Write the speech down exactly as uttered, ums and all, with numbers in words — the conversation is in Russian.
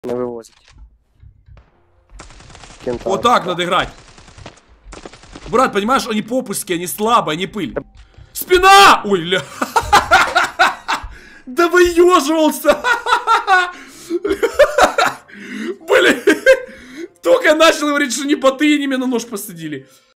Не вывозить. Кентавр. Вот так надо играть. Брат, понимаешь, они попуски, они слабые, они пыль. Спина! Ой, ля. Да выёживался! Блин! Только я начал говорить, что не боты, они меня на нож посадили.